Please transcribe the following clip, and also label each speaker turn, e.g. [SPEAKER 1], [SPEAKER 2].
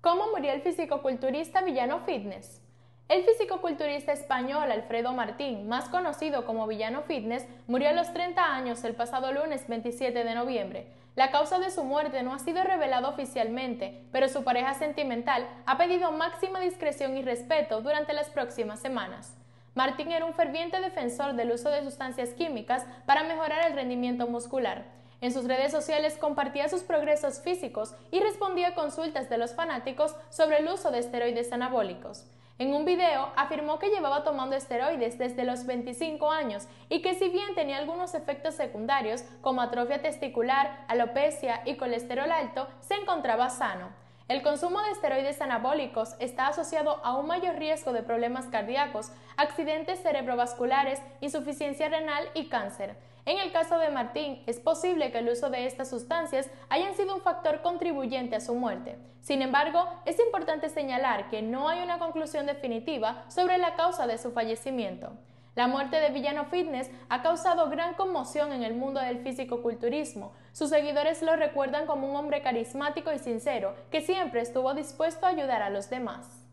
[SPEAKER 1] ¿Cómo murió el fisicoculturista Villano Fitness? El fisicoculturista español Alfredo Martín, más conocido como Villano Fitness, murió a los 30 años el pasado lunes 27 de noviembre. La causa de su muerte no ha sido revelada oficialmente, pero su pareja sentimental ha pedido máxima discreción y respeto durante las próximas semanas. Martín era un ferviente defensor del uso de sustancias químicas para mejorar el rendimiento muscular. En sus redes sociales compartía sus progresos físicos y respondía a consultas de los fanáticos sobre el uso de esteroides anabólicos. En un video afirmó que llevaba tomando esteroides desde los 25 años y que si bien tenía algunos efectos secundarios como atrofia testicular, alopecia y colesterol alto, se encontraba sano. El consumo de esteroides anabólicos está asociado a un mayor riesgo de problemas cardíacos, accidentes cerebrovasculares, insuficiencia renal y cáncer. En el caso de Martín, es posible que el uso de estas sustancias hayan sido un factor contribuyente a su muerte. Sin embargo, es importante señalar que no hay una conclusión definitiva sobre la causa de su fallecimiento. La muerte de Villano Fitness ha causado gran conmoción en el mundo del fisicoculturismo. Sus seguidores lo recuerdan como un hombre carismático y sincero, que siempre estuvo dispuesto a ayudar a los demás.